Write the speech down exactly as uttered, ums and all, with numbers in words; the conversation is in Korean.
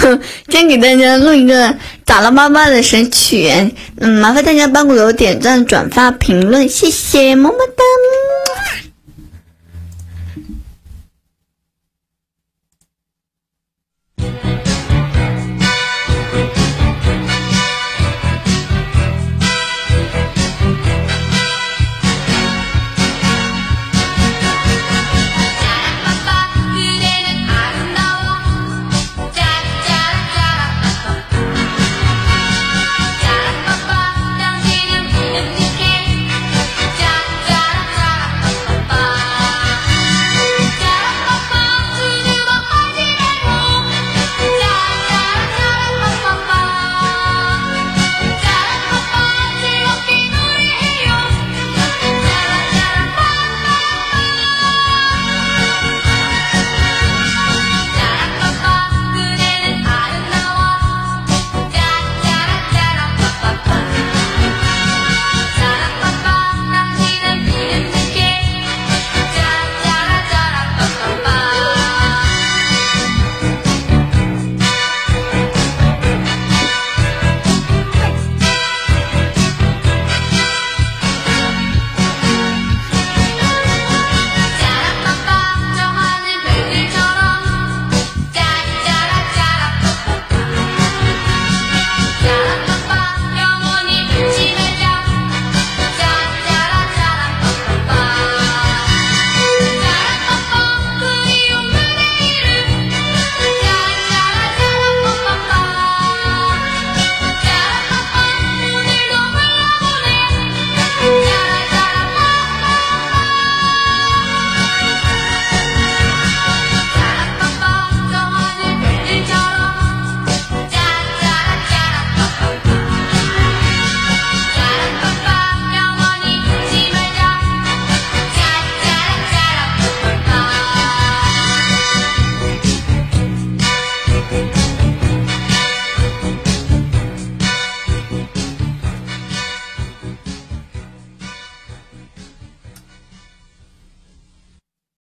今天给大家录一个打了妈妈的神曲，嗯，麻烦大家帮我点赞、转发、评论，谢谢，么么哒。